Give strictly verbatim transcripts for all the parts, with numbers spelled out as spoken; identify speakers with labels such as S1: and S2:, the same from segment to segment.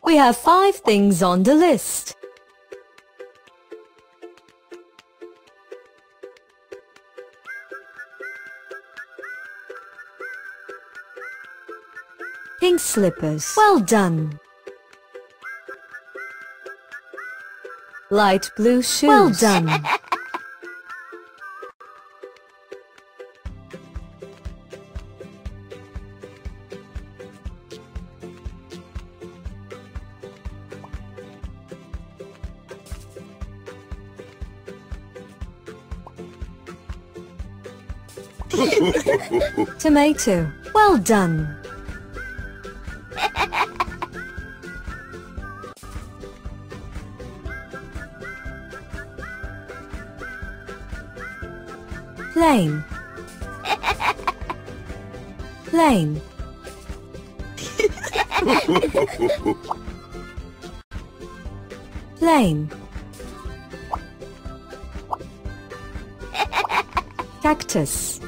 S1: We have five things on the list. Pink slippers. Well done. Light blue shoes. Well done. Tomato. Well done. Plain. Plain. Plain. Cactus.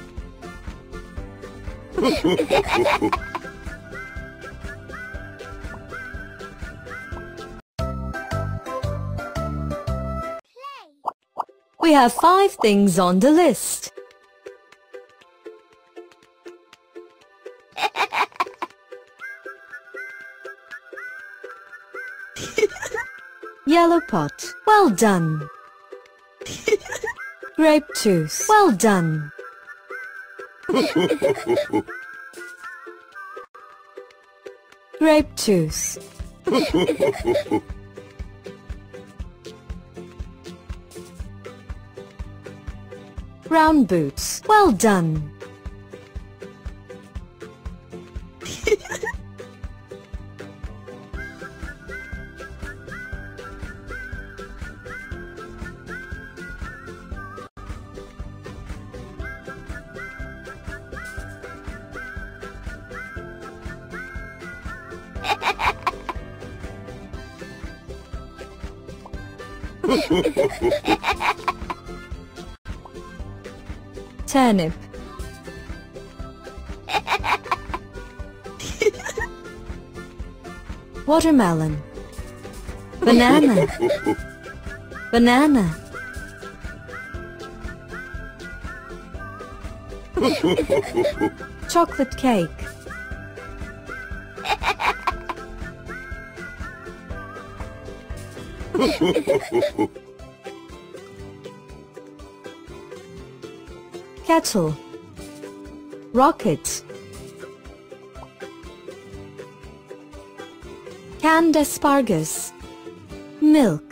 S1: We have five things on the list. Yellow pot. Well done. Grape juice. Well done. Grape juice. Brown boots. Well done. Turnip. Watermelon. Banana. Banana. Chocolate cake. Kettle. Rocket. Canned asparagus. Milk.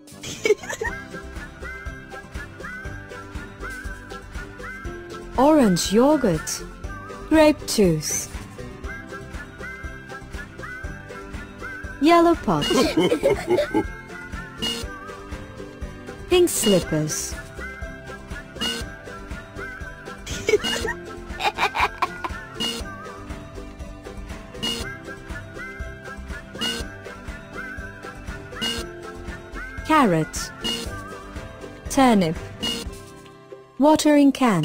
S1: Orange yogurt. Grape juice. Yellow pot. Pink slippers. Carrot. Turnip. Watering can.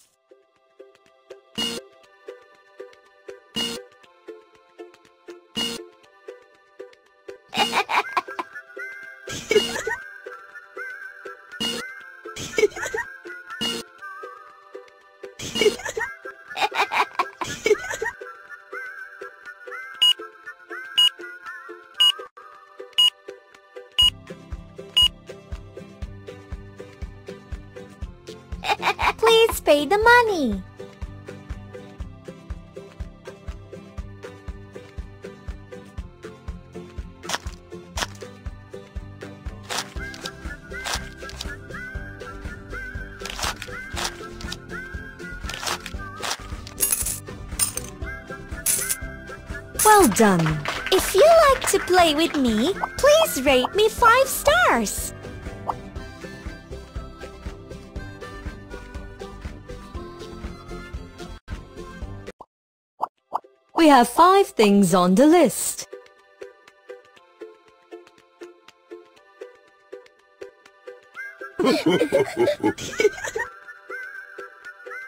S2: Please pay the money.
S1: Well done.
S2: If you like to play with me, please rate me five stars.
S1: We have five things on the list.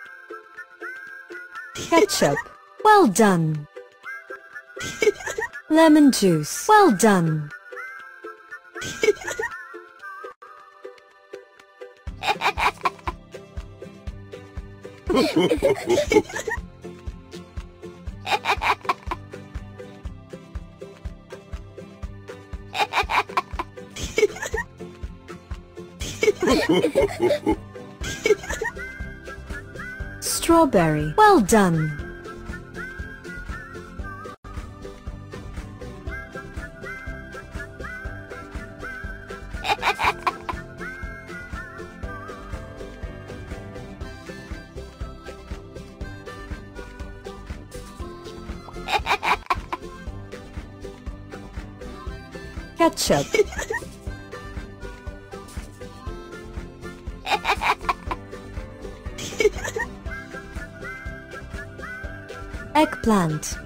S1: Ketchup. Well done. Lemon juice. Well done. Strawberry. Well done. Ketchup. Eggplant.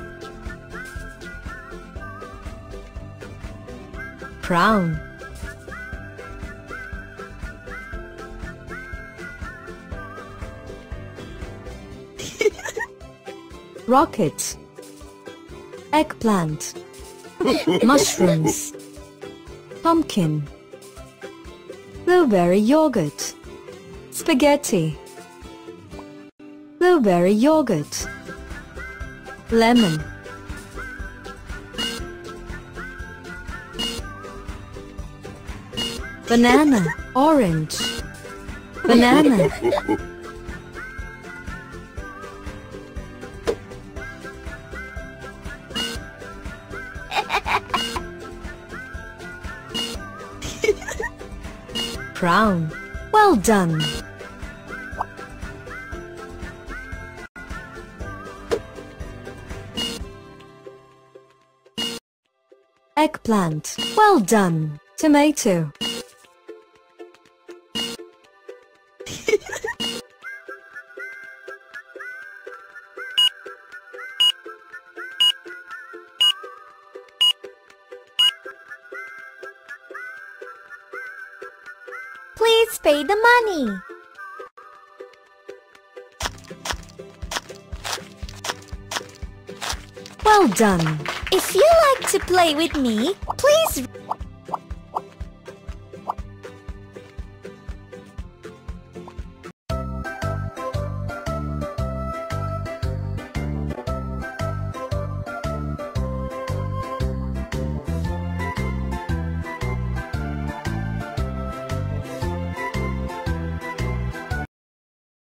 S1: Prawn. Rocket. Eggplant. Mushrooms. Pumpkin. Blueberry yogurt. Spaghetti. Blueberry yogurt. Lemon. Banana. Orange. Banana. Prawn. Well done. Eggplant. Well done. Tomato.
S2: Please pay the money.
S1: Well done.
S2: If you like to play with me, please